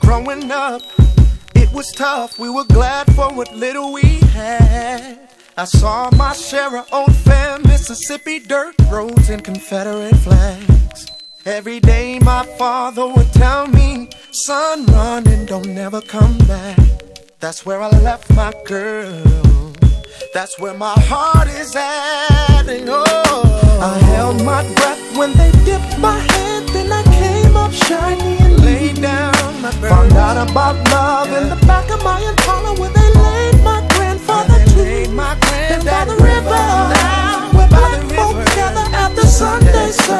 Growing up, it was tough. We were glad for what little we had. I saw my share of old fair Mississippi dirt roads and Confederate flags. Every day my father would tell me, son, run and don't never come back. That's where I left my girl. That's where my heart is at. And oh, I held my breath when they dipped my head. Then I came up shiny and laid down my burden. Found out about love in the back of my Impala, where they laid my grandfather to. And by the river, now we're black folk together at the Sunday service.